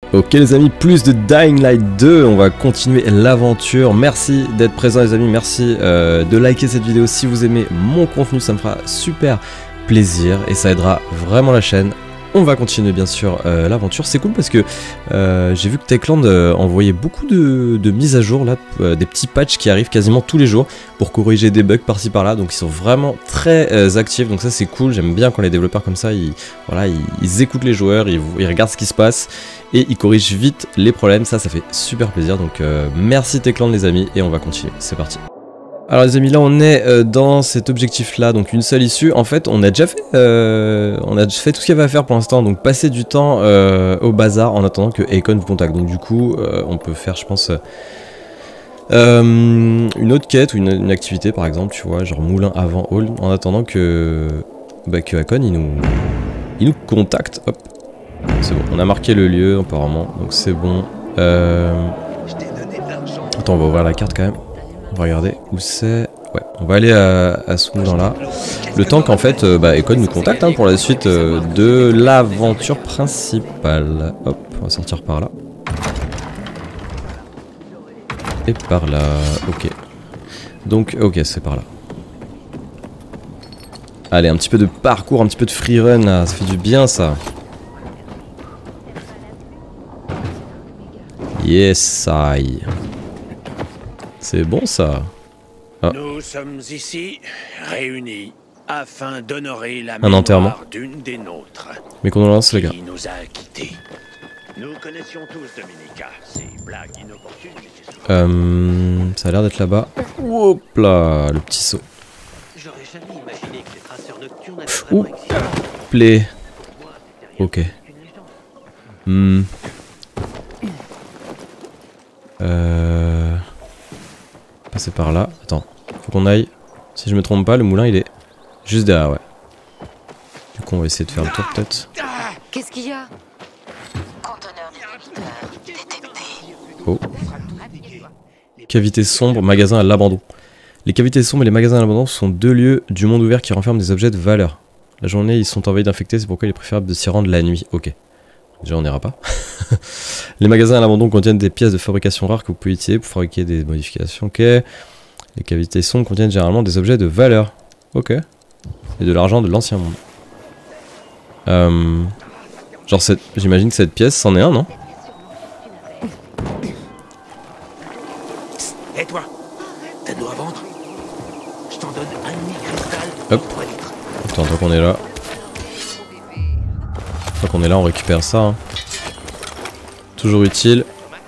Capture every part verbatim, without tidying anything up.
Ok les amis, plus de Dying Light deux, on va continuer l'aventure. Merci d'être présents les amis, merci euh, de liker cette vidéo si vous aimez mon contenu, ça me fera super plaisir et ça aidera vraiment la chaîne. On va continuer bien sûr euh, l'aventure, c'est cool parce que euh, j'ai vu que Techland euh, envoyait beaucoup de, de mises à jour là, euh, des petits patchs qui arrivent quasiment tous les jours pour corriger des bugs par-ci par-là, donc ils sont vraiment très euh, actifs, donc ça c'est cool, j'aime bien quand les développeurs comme ça, ils, voilà, ils, ils écoutent les joueurs, ils, ils regardent ce qui se passe et ils corrigent vite les problèmes, ça ça fait super plaisir, donc euh, merci Techland les amis et on va continuer, c'est parti. Alors les amis, là on est euh, dans cet objectif là, donc une seule issue. En fait on a déjà fait euh, on a déjà fait tout ce qu'il y avait à faire pour l'instant, donc passer du temps euh, au bazar en attendant que Akon vous contacte. Donc du coup euh, on peut faire je pense euh, une autre quête ou une, une activité par exemple, tu vois, genre moulin avant hall, en attendant que bah, que Akon il nous il nous contacte. Hop, c'est bon, on a marqué le lieu apparemment, donc c'est bon. Euh... Attends, on va ouvrir la carte quand même. On va regarder où c'est. Ouais, on va aller à, à ce moulin là. Le temps qu'en fait, euh, bah, Akon nous contacte hein, pour la suite euh, de l'aventure principale. Hop, on va sortir par là. Et par là. Ok. Donc, ok, c'est par là. Allez, un petit peu de parcours, un petit peu de freerun là. Ça fait du bien ça. Yes, I. C'est bon ça. Ah. Nous sommes ici réunis afin d'honorer la Un enterrement. mémoire d'une des nôtres. Mes condoléances les gars. Qui nous a quittés. Nous connaissions tous Dominica. Ces blagues inopportunes. Euh, ça a l'air d'être là-bas. Hop là, le petit saut. J'aurais jamais imaginé que les traceurs nocturnes avaient vraiment existé. Play. Ok. Hmm. Euh... Passer par là. Attends. Faut qu'on aille. Si je me trompe pas, le moulin il est juste derrière, ouais. Du coup, on va essayer de faire le tour peut-être. Qu'est-ce qu'il y a? Conteneur détecté. Oh. Cavité sombre, magasin à l'abandon. Les cavités sombres et les magasins à l'abandon sont deux lieux du monde ouvert qui renferment des objets de valeur. La journée, ils sont envahis d'infectés, c'est pourquoi il est préférable de s'y rendre la nuit. Ok. Déjà, on n'ira pas. Les magasins à l'abandon contiennent des pièces de fabrication rares que vous pouvez utiliser pour fabriquer des modifications. Ok. Les cavités sombres contiennent généralement des objets de valeur. Ok. Et de l'argent de l'ancien monde. Euh... Genre, j'imagine que cette pièce, c'en est un, non? Et toi, t'as de l'eau à vendre? Je t'en donne un demi-cristal. Hop. Attends, tant qu'on est là. Tant qu'on est là, on récupère ça. Hein. Toujours utile.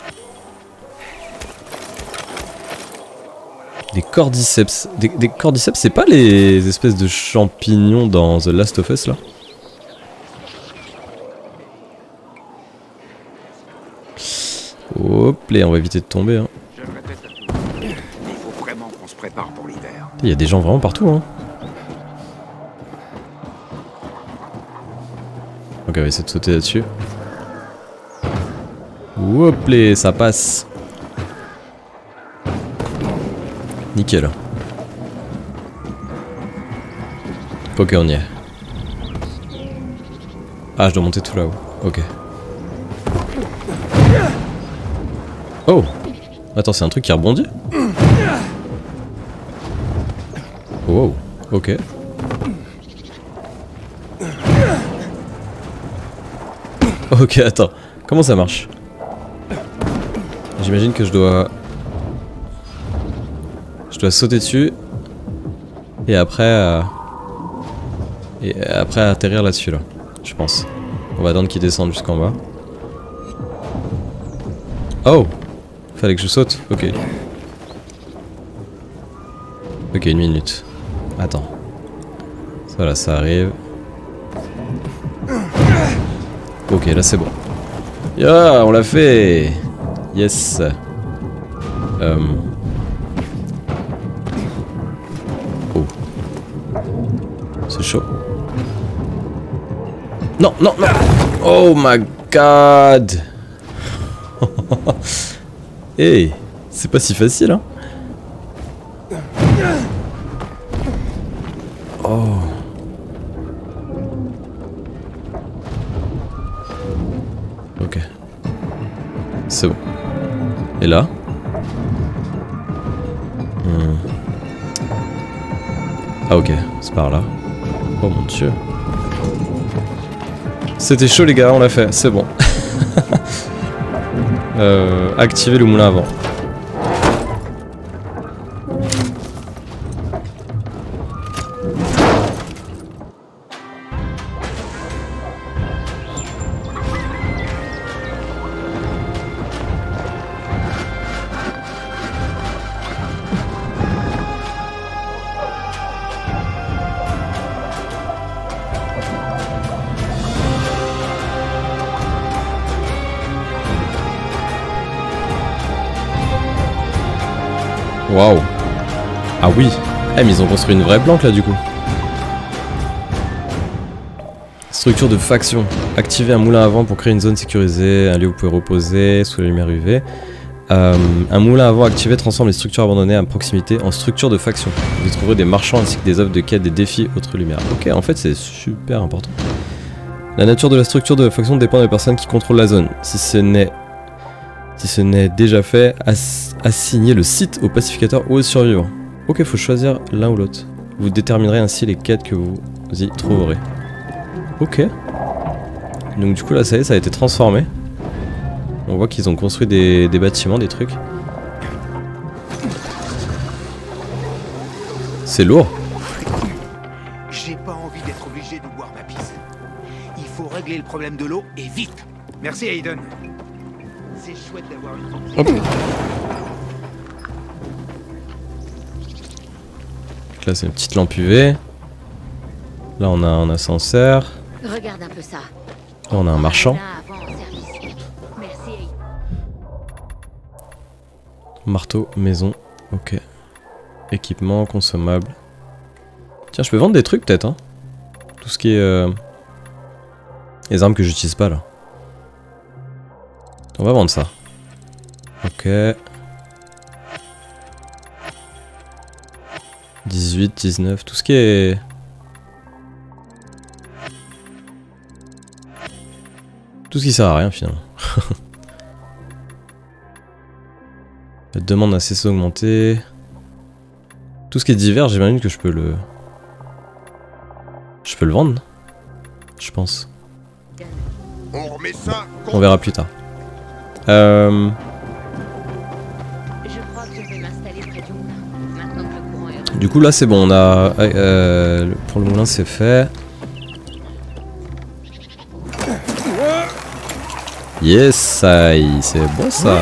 Des cordyceps. Des, des cordyceps, c'est pas les espèces de champignons dans The Last of Us là? Hop là, on va éviter de tomber. Hein. Il faut vraiment qu'on se prépare pour l'hiver. Il y a des gens vraiment partout. Hein. Ok, on va essayer de sauter là-dessus. Hop là, ça passe. Nickel. Ok, on y est. Ah, je dois monter tout là-haut. Ok. Oh! Attends, c'est un truc qui rebondit? Oh, wow. Ok. Ok, attends. Comment ça marche? J'imagine que je dois... Je dois sauter dessus. Et après... Euh... Et après atterrir là-dessus, là. Je pense. On va attendre qu'il descende jusqu'en bas. Oh! Fallait que je saute? Ok. Ok, une minute. Attends. Voilà, ça arrive. Ok, là c'est bon. Yeah, on l'a fait. Yes. Euh... Oh. C'est chaud. Non, non, non. Oh my god. Hey, c'est pas si facile, hein. Oh. Ok. C'est bon. Et là hmm. Ah ok, c'est par là. Oh mon dieu. C'était chaud les gars, on l'a fait, c'est bon. euh, activer le moulin à vent. Waouh. Ah oui. Eh mais ils ont construit une vraie planque là du coup. Structure de faction. Activer un moulin à vent pour créer une zone sécurisée, un lieu où vous pouvez reposer sous la lumière U V. Euh, un moulin à vent activé transforme les structures abandonnées à proximité en structure de faction. Vous y trouverez des marchands ainsi que des offres de quête, des défis, autres lumières. Ok, en fait c'est super important. La nature de la structure de la faction dépend des personnes qui contrôlent la zone. Si ce n'est Si ce n'est déjà fait, ass assigner le site au pacificateur ou aux survivants. Ok, faut choisir l'un ou l'autre. Vous déterminerez ainsi les quêtes que vous y trouverez. Ok. Donc du coup là ça y est, ça a été transformé. On voit qu'ils ont construit des, des bâtiments, des trucs. C'est lourd. J'ai pas envie d'être obligé de boire ma pisse. Il faut régler le problème de l'eau et vite. Merci Aiden. C'est chouette d'avoir une... Hop. Là c'est une petite lampe U V. Là on a un ascenseur. Regarde un peu ça. Là on a un marchand. Merci. Marteau, maison, ok. Équipement, consommable. Tiens, je peux vendre des trucs peut-être, hein. Tout ce qui est... Euh... Les armes que j'utilise pas là. On va vendre ça. Ok. dix-huit, dix-neuf, tout ce qui est... Tout ce qui sert à rien finalement. La demande a cessé d'augmenter. Tout ce qui est divers, j'imagine que je peux le... Je peux le vendre, je pense. On remet ça. On verra plus tard. Euh... Je crois que je vais m'installer près du moulin. Maintenant que le courant est... Du coup là c'est bon, on a... Euh, pour le moulin c'est fait. Yes, ça y est, c'est bon ça.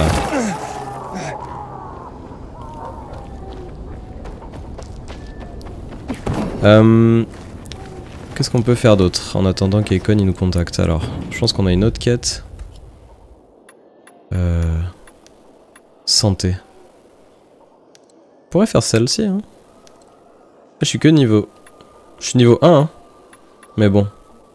Euh, Qu'est-ce qu'on peut faire d'autre en attendant qu'Ekon il nous contacte? Alors, je pense qu'on a une autre quête. Euh, santé. On pourrait faire celle-ci. Hein. Je suis que niveau... Je suis niveau un. Hein. Mais bon.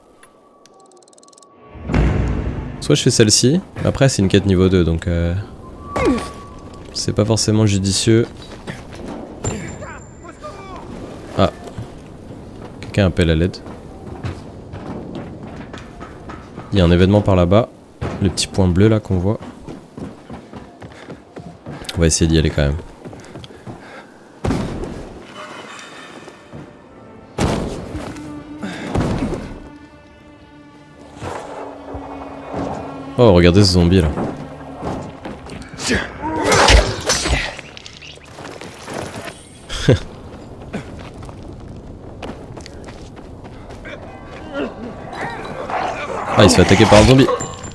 Soit je fais celle-ci. Après c'est une quête niveau deux donc... Euh, c'est pas forcément judicieux. Ah. Quelqu'un appelle à l'aide. Il y a un événement par là-bas. Le petit point bleu là qu'on voit. On va essayer d'y aller quand même. Oh, regardez ce zombie là. Ah, il se fait attaquer par un zombie.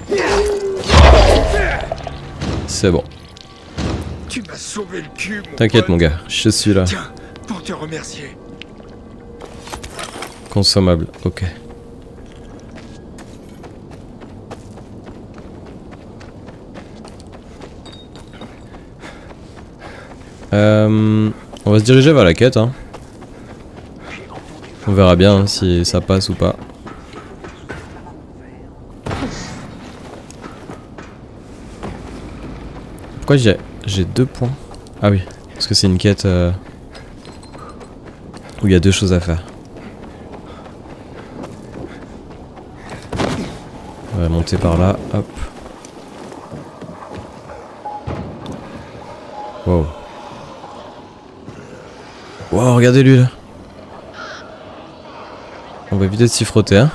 C'est bon. Tu m'as sauvé le cul. T'inquiète mon gars, je suis là. Tiens, pour te remercier. Consommable, ok. Euh, on va se diriger vers la quête. Hein. On verra bien hein, si ça passe ou pas. Pourquoi j'ai j'ai deux points? Ah oui, parce que c'est une quête euh, où il y a deux choses à faire. On va monter par là, hop. Wow. Wow, regardez lui là. On va éviter de s'y frotter, hein.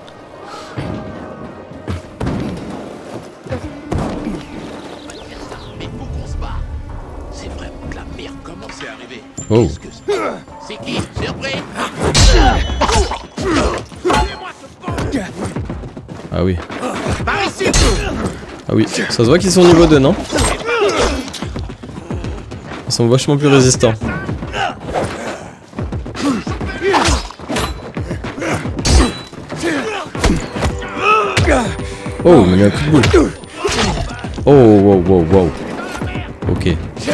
C'est vraiment de la merde. Comment c'est arrivé? Oh. C'est qui? Surpris? Ah oui. Ah oui, ça se voit qu'ils sont niveau deux, non? Ils sont vachement plus résistants. Oh, il m'a mis un coup de boule. Oh, wow, wow, wow. Ok.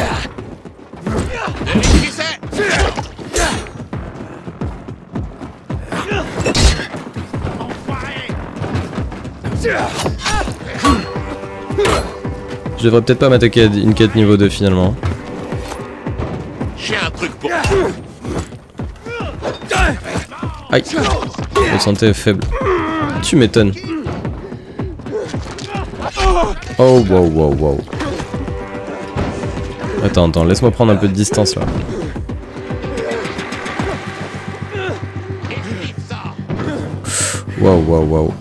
Je devrais peut-être pas m'attaquer à une quête niveau deux finalement. J'ai un truc pour... Aïe. Votre santé est faible. Tu m'étonnes. Oh wow wow wow. Attends, attends, laisse-moi prendre un peu de distance là. Wow wow wow.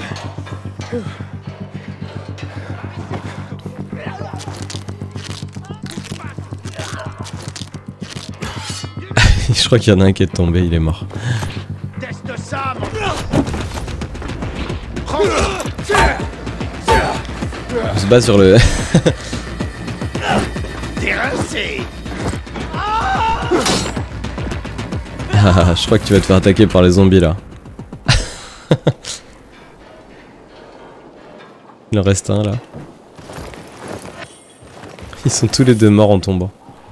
Je crois qu'il y en a un qui est tombé, il est mort. Teste ça, mon... On se bat sur le... T'es rincé. Ah, je crois que tu vas te faire attaquer par les zombies là. Il en reste un là. Ils sont tous les deux morts en tombant.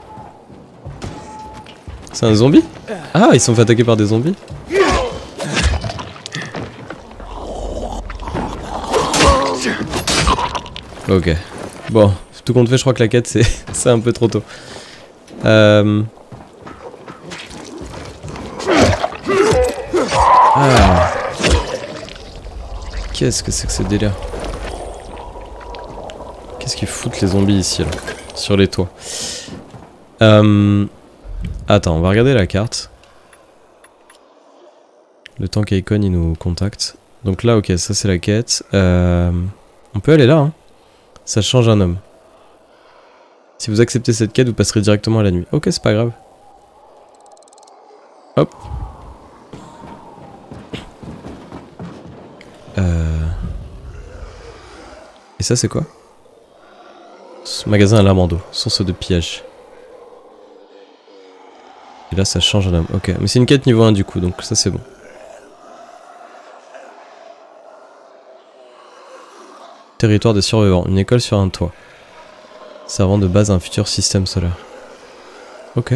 C'est un zombie? Ah, ils sont fait attaquer par des zombies? Ok. Bon, tout compte fait, je crois que la quête c'est c'est un peu trop tôt. Euh... Ah. Qu'est-ce que c'est que ce délire? Qu'est-ce qu'ils foutent les zombies ici là? Sur les toits. Euh... Attends, on va regarder la carte. Le temps qu'Aikon il nous contacte. Donc là, ok, ça c'est la quête. Euh... On peut aller là, hein. Ça change un homme. Si vous acceptez cette quête, vous passerez directement à la nuit. Ok, c'est pas grave. Hop. Euh... Et ça c'est quoi? Ce magasin à l'amando, source de pillage. Et là ça change un homme. Ok, mais c'est une quête niveau un du coup, donc ça c'est bon. Territoire des survivants, une école sur un toit. Servant de base à un futur système solaire. Ok.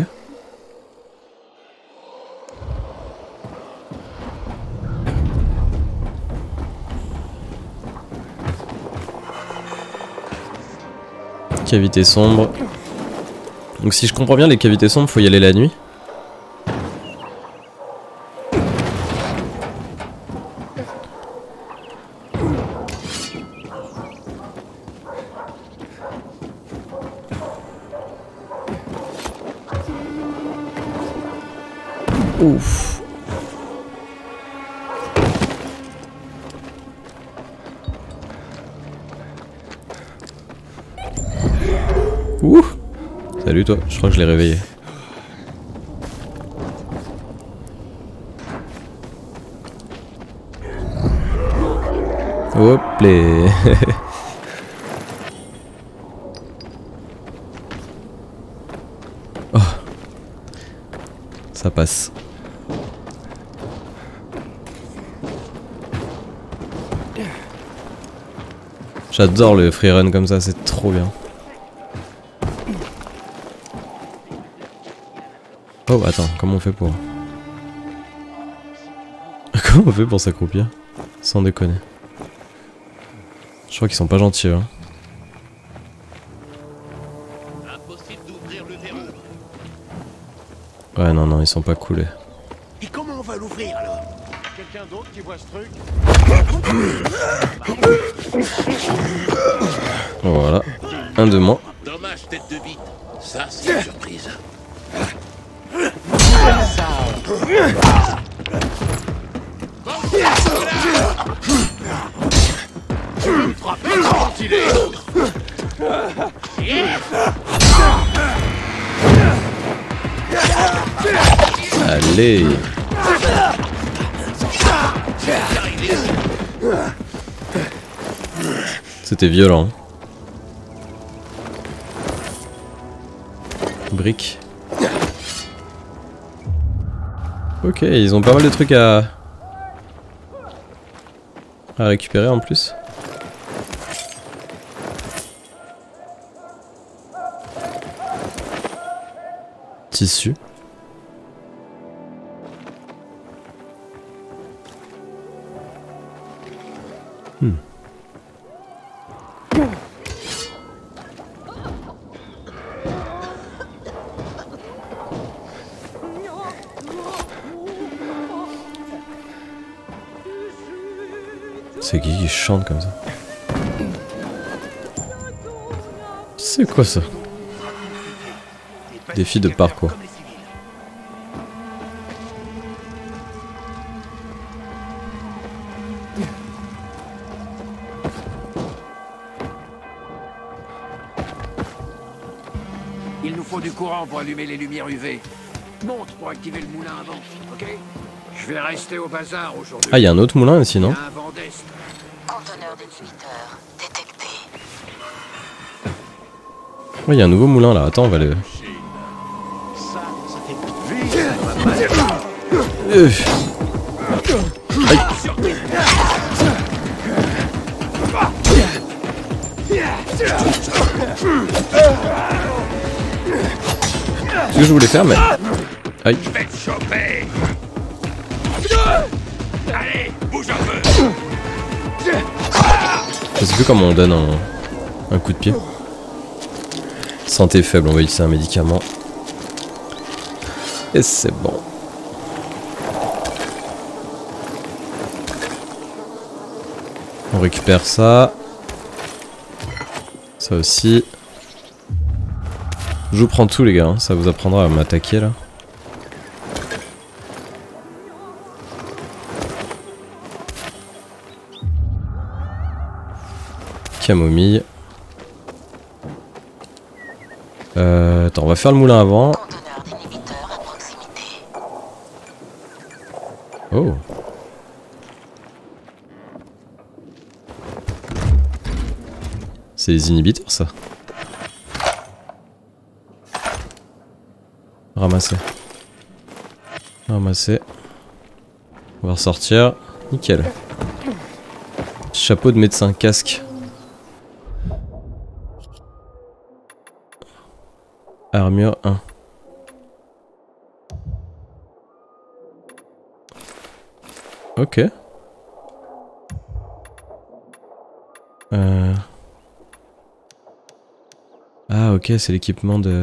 Cavité sombre. Donc si je comprends bien, les cavités sombres, faut y aller la nuit. Ouf. Ouh. Salut toi, je crois que je l'ai réveillé. Hop les. Oh. Ça passe. J'adore le free run comme ça, c'est trop bien. Oh attends, comment on fait pour... Comment on fait pour s'accroupir? Sans déconner. Je crois qu'ils sont pas gentils hein. Impossible d'ouvrir le verrou. Ouais non non, ils sont pas coolés. Et comment on va l'ouvrir alors? Quelqu'un d'autre qui voit ce truc? Voilà, un de moins. Dommage, tête de bite. Ça, c'est une surprise. Allez. C'était violent. Brique. Ok, ils ont pas mal de trucs à... à récupérer en plus. Tissu. Hmm. C'est qui qui chante comme ça? C'est quoi ça? Défi de parcours. Il nous faut du courant pour allumer les lumières U V. Monte pour activer le moulin à vent, ok? Je vais rester au bazar aujourd'hui. Ah, il y a un autre moulin ici, non? Il y a un vent d'est. Conteneur d'inhibiteur détecté. Ouais, il y a un nouveau moulin là. Attends, on va le... Ça, ça fait Euh. Aïe. C'est ce que je voulais faire, mais... Aïe. Je vais te choper. Allez, bouge un peu. Je sais plus comment on donne un, un coup de pied. Santé faible, on va utiliser un médicament. Et c'est bon. On récupère ça. Ça aussi. Je vous prends tout les gars, hein. Ça vous apprendra à m'attaquer là. Camomille. Euh, attends, on va faire le moulin avant. Conteneur d'inhibiteur à proximité. Oh. C'est les inhibiteurs ça. Ramasser. Ramasser. On va ressortir. Nickel. Chapeau de médecin, casque. Armure un. Ok. Euh... Ah ok, c'est l'équipement de...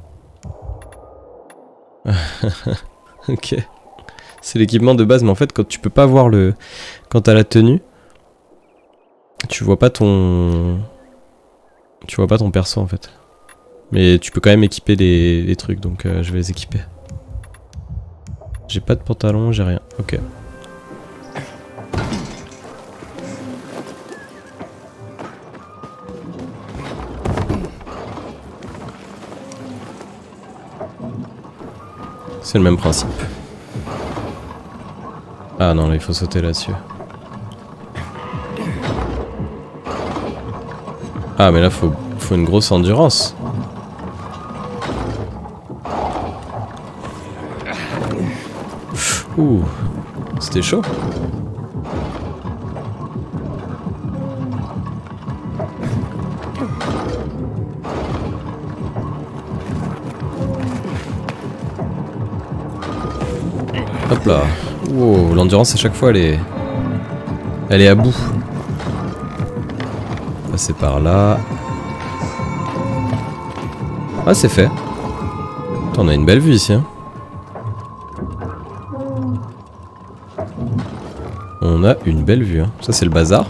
Ok. C'est l'équipement de base, mais en fait quand tu peux pas voir le... Quand t'as la tenue, tu vois pas ton... Tu vois pas ton perso en fait. Mais tu peux quand même équiper les, les trucs, donc euh, je vais les équiper. J'ai pas de pantalon, j'ai rien. Ok. C'est le même principe. Ah non, là il faut sauter là-dessus. Ah mais là faut, faut une grosse endurance. Ouh, c'était chaud. Hop là. Wow, l'endurance à chaque fois elle est... Elle est à bout. Passer par là. Ah c'est fait. Attends, on a une belle vue ici hein. On a une belle vue hein. Ça c'est le bazar.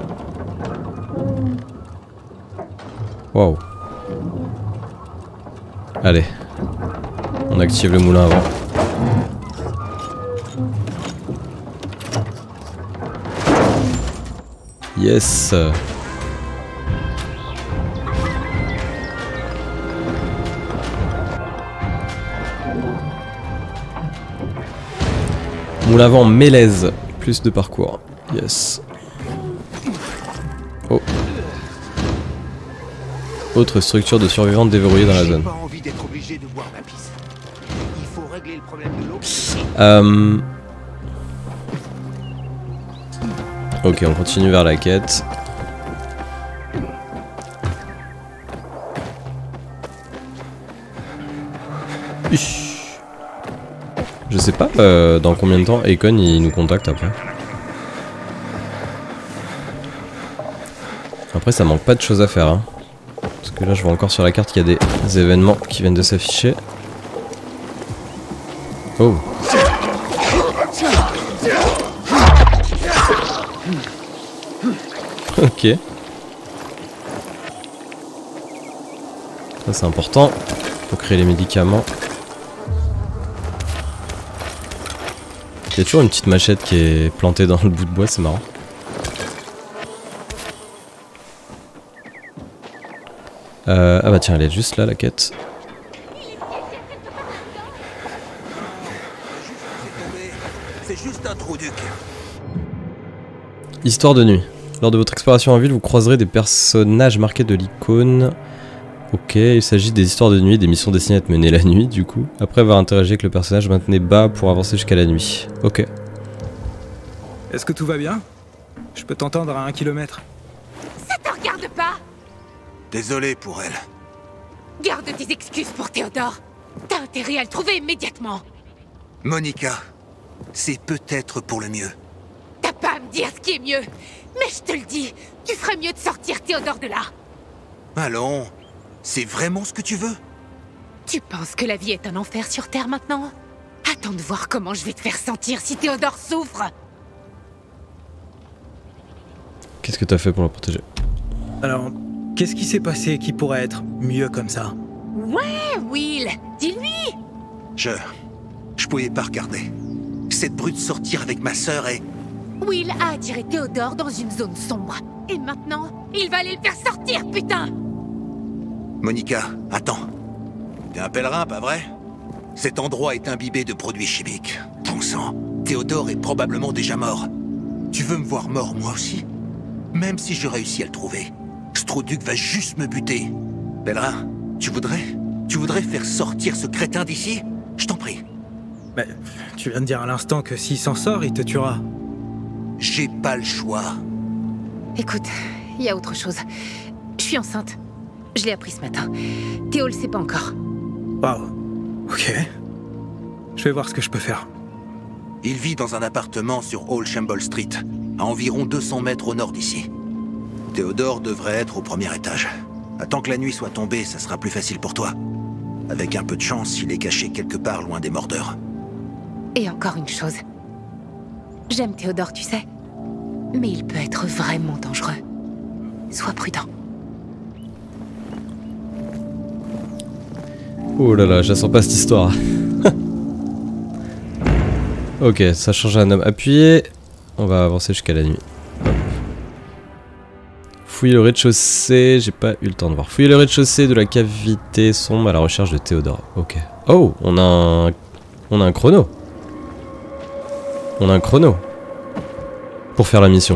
Waouh. Allez. On active le moulin avant. Yes. Moulin avant mélèze. Plus de parcours. Yes. Oh. Autre structure de survivants déverrouillée dans la zone. J'ai pas envie d'être obligé de boire ma pisse. Il faut régler le problème de l'eau. Euh... Ok, on continue vers la quête. Je sais pas euh, dans combien de temps Akon il nous contacte après. Après ça manque pas de choses à faire hein. Parce que là je vois encore sur la carte qu'il y a des événements qui viennent de s'afficher. Oh. Ok. Ça c'est important pour créer les médicaments. Il y a toujours une petite machette qui est plantée dans le bout de bois, c'est marrant. Euh, ah bah tiens, elle est juste là la quête. C'est juste un trou duc. Histoire de nuit. Lors de votre exploration en ville, vous croiserez des personnages marqués de l'icône. Ok, il s'agit des histoires de nuit, des missions destinées à être menées la nuit du coup. Après avoir interagi avec le personnage, maintenez bas pour avancer jusqu'à la nuit. Ok. Est-ce que tout va bien? Je peux t'entendre à un kilomètre. Ça te regarde pas? Désolé pour elle. Garde tes excuses pour Théodore. T'as intérêt à le trouver immédiatement. Monica, c'est peut-être pour le mieux. T'as pas à me dire ce qui est mieux. Mais je te le dis, tu ferais mieux de sortir Théodore de là. Allons, c'est vraiment ce que tu veux? Tu penses que la vie est un enfer sur Terre maintenant? Attends de voir comment je vais te faire sentir si Théodore souffre. Qu'est-ce que t'as fait pour la protéger? Alors, qu'est-ce qui s'est passé qui pourrait être mieux comme ça? Ouais, Will, dis-lui. Je... Je pouvais pas regarder. Cette brute sortir avec ma sœur et... Will a attiré Théodore dans une zone sombre. Et maintenant, il va aller le faire sortir, putain! Monica, attends. T'es un pèlerin, pas vrai? Cet endroit est imbibé de produits chimiques. Bon sang, Théodore est probablement déjà mort. Tu veux me voir mort, moi aussi? Même si je réussis à le trouver, Strauduc va juste me buter. Pèlerin, tu voudrais... Tu voudrais faire sortir ce crétin d'ici? Je t'en prie. Mais tu viens de dire à l'instant que s'il s'en sort, il te tuera. J'ai pas le choix. Écoute, il y a autre chose. Je suis enceinte. Je l'ai appris ce matin. Théo le sait pas encore. Waouh. Ok. Je vais voir ce que je peux faire. Il vit dans un appartement sur Old Shamble Street, à environ deux cents mètres au nord d'ici. Théodore devrait être au premier étage. Attends que la nuit soit tombée, ça sera plus facile pour toi. Avec un peu de chance, il est caché quelque part loin des mordeurs. Et encore une chose. J'aime Théodore, tu sais. Mais il peut être vraiment dangereux. Sois prudent. Oh là là, je la sens pas cette histoire. Ok, ça change un homme appuyé. On va avancer jusqu'à la nuit. Hop. Fouiller le rez-de-chaussée, j'ai pas eu le temps de voir. Fouiller le rez-de-chaussée de la cavité sombre à la recherche de Théodore. Ok. Oh, on a un... On a un chrono. On a un chrono. Pour faire la mission.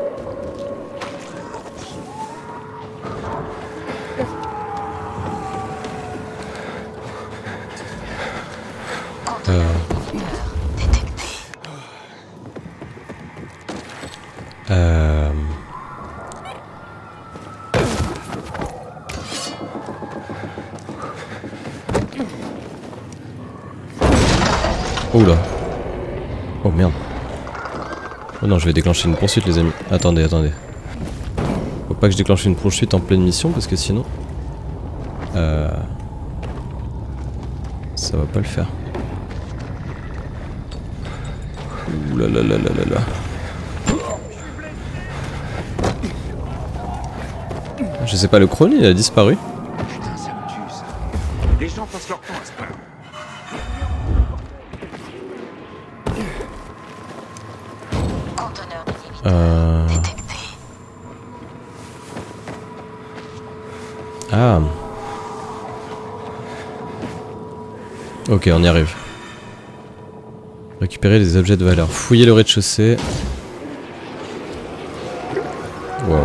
Euh... Euh... Oh là. Oh merde. Oh non, je vais déclencher une poursuite les amis. Attendez, attendez. Faut pas que je déclenche une poursuite en pleine mission parce que sinon... Euh... Ça va pas le faire. Ouh là là là là là là. Je sais pas, le chrono il a disparu. Putain, ça me tue ça. Les gens passent leur temps à se plaindre. Conteneur d'inhibiteur Euh... détecté. Ah. Ok, on y arrive. Récupérer les objets de valeur. Fouiller le rez-de-chaussée. Waouh.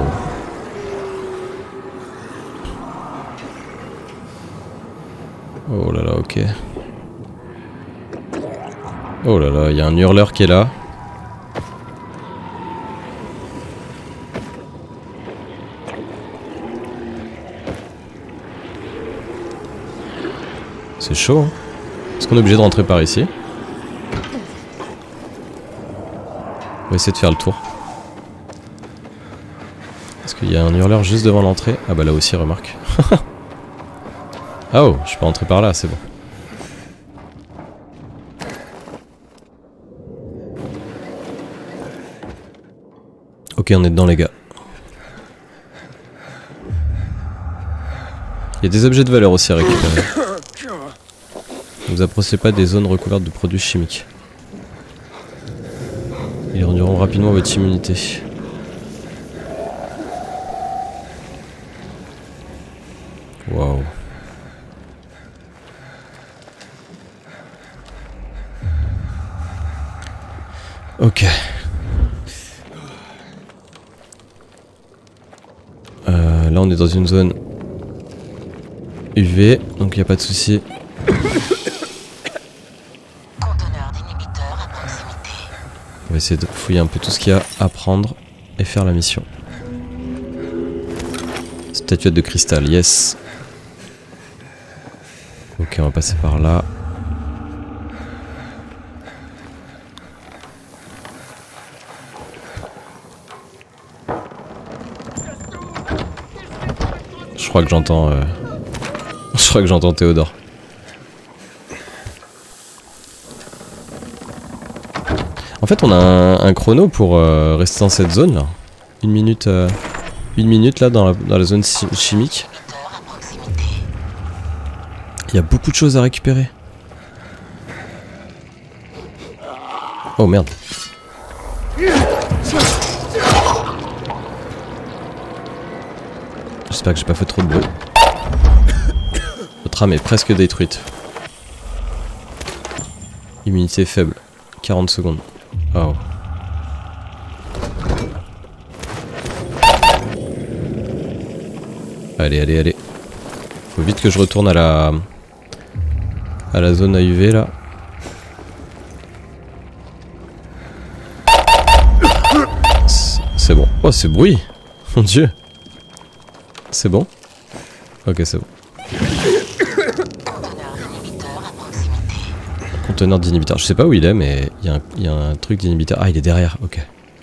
Oh là là, ok. Oh là là, il y a un hurleur qui est là. C'est chaud, hein. Est-ce qu'on est obligé de rentrer par ici? On va essayer de faire le tour. Est-ce qu'il y a un hurleur juste devant l'entrée? Ah bah là aussi, remarque. Ah oh, je peux rentrer par là, c'est bon. Ok, on est dedans les gars. Il y a des objets de valeur aussi à récupérer. Ne vous approchez pas des zones recouvertes de produits chimiques. Ils réduiront rapidement votre immunité. Waouh. Ok. Euh, là on est dans une zone U V, donc il n'y a pas de souci. Conteneur d'inhibiteur à proximité. On va essayer de fouiller un peu tout ce qu'il y a à prendre et faire la mission. Statuette de cristal, yes. Ok, on va passer par là. Je crois que j'entends... Euh... Je crois que j'entends Théodore. En fait, on a un, un chrono pour euh, rester dans cette zone là. Une minute, euh, une minute là dans la, dans la zone chimique. Il y a beaucoup de choses à récupérer. Oh merde. J'espère que j'ai pas fait trop de bruit. Notre âme est presque détruite. Immunité faible. quarante secondes. Oh. Allez, allez, allez. Faut vite que je retourne à la... à la zone à U V là. C'est bon. Oh, c'est bruit. Mon dieu. C'est bon? Ok, c'est bon. Conteneur d'inhibiteur. Je sais pas où il est, mais il y, y a un truc d'inhibiteur. Ah, il est derrière. Ok.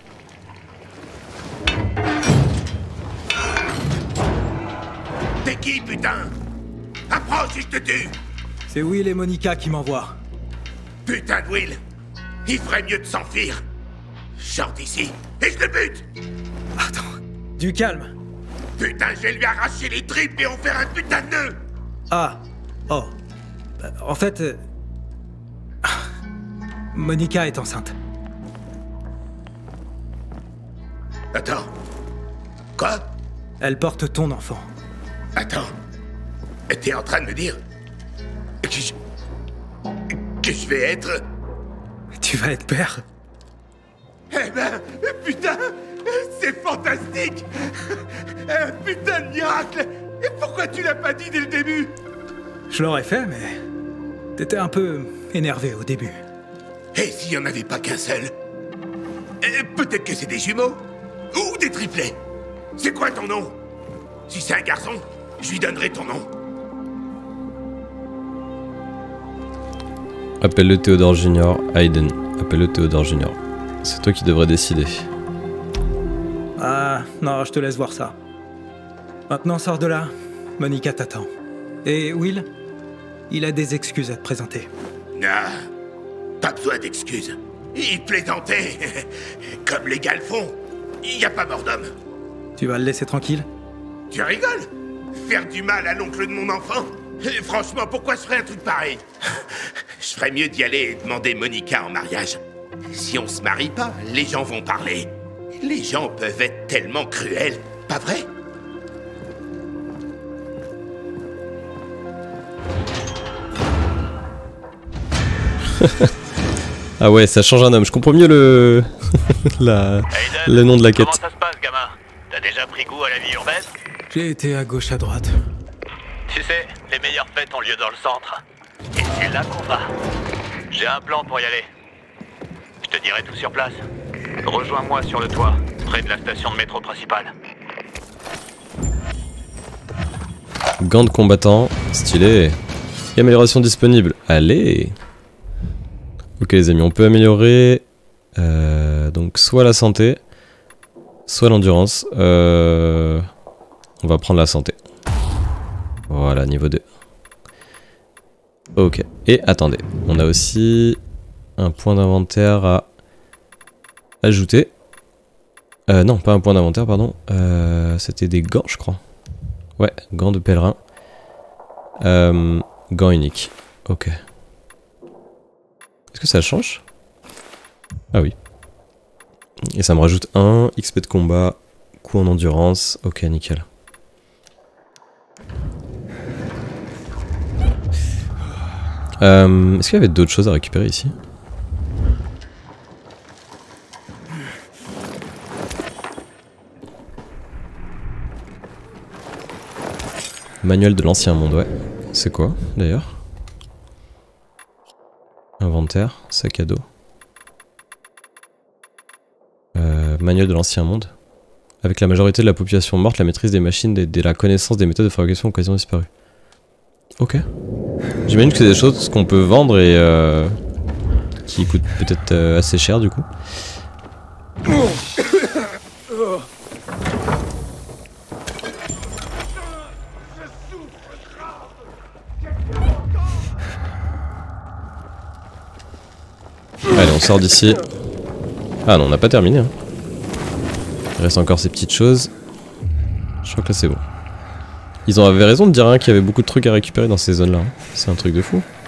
T'es qui, putain? Approche et je te tue! C'est Will et Monica qui m'envoient. Putain de Will! Il ferait mieux de s'enfuir! Je sors d'ici et je le bute! Attends, du calme. Putain, je vais lui arracher les tripes et en faire un putain de nœud! Ah, oh. Euh, en fait... euh, Monica est enceinte. Attends. Quoi? Elle porte ton enfant. Attends. T'es en train de me dire que je... que je vais être... Tu vas être père? Eh ben, putain, c'est fantastique! Un putain de miracle! Et pourquoi tu l'as pas dit dès le début? Je l'aurais fait, mais... T'étais un peu énervé au début. Et s'il y en avait pas qu'un seul? Eh, peut-être que c'est des jumeaux? Ou des triplets? C'est quoi ton nom? Si c'est un garçon, je lui donnerai ton nom. Appelle-le Théodore Junior. Hayden. Appelle-le Théodore Junior. C'est toi qui devrais décider. Ah, non, je te laisse voir ça. Maintenant, sors de là. Monica t'attend. Et Will, il a des excuses à te présenter. Non, pas besoin d'excuses. Il plaisantait, comme les gars le font. Il n'y a pas mort d'homme. Tu vas le laisser tranquille? Tu rigoles? Faire du mal à l'oncle de mon enfant? Et franchement, pourquoi je ferais un truc pareil? Je ferais mieux d'y aller et demander Monica en mariage. Si on se marie pas, les gens vont parler. Les gens peuvent être tellement cruels, pas vrai? Ah ouais, ça change un homme. Je comprends mieux le... la... Aiden, le nom de la quête. comment ça se passe, gamin? T'as déjà pris goût à la vie urbaine? J'ai été à gauche à droite. Tu sais, les meilleures fêtes ont lieu dans le centre. Et c'est là qu'on va. J'ai un plan pour y aller. Je te dirai tout sur place. Rejoins-moi sur le toit, près de la station de métro principale. Gants de combattant, stylé. Et amélioration disponible. Allez. Ok les amis, on peut améliorer euh, donc soit la santé, soit l'endurance. Euh, on va prendre la santé. Voilà, niveau deux. Ok, et attendez, on a aussi un point d'inventaire à ajouter. Euh, non, pas un point d'inventaire, pardon. Euh, C'était des gants, je crois. Ouais, gants de pèlerin. Euh, gants uniques. Ok. Est-ce que ça change? Ah oui. Et ça me rajoute un X P de combat, coup en endurance. Ok, nickel. Euh, Est-ce qu'il y avait d'autres choses à récupérer ici? Manuel de l'ancien monde, ouais. C'est quoi d'ailleurs? Inventaire, sac à dos. Euh, manuel de l'ancien monde. Avec la majorité de la population morte, la maîtrise des machines et la connaissance des méthodes de fabrication ont quasiment disparu. Ok. J'imagine que c'est des choses qu'on peut vendre et euh, qui coûtent peut-être euh, assez cher du coup. Allez, on sort d'ici. Ah non, on n'a pas terminé. Hein. Il reste encore ces petites choses. Je crois que là c'est bon. Ils ont avait raison de dire hein, qu'il y avait beaucoup de trucs à récupérer dans ces zones là. Hein. C'est un truc de fou.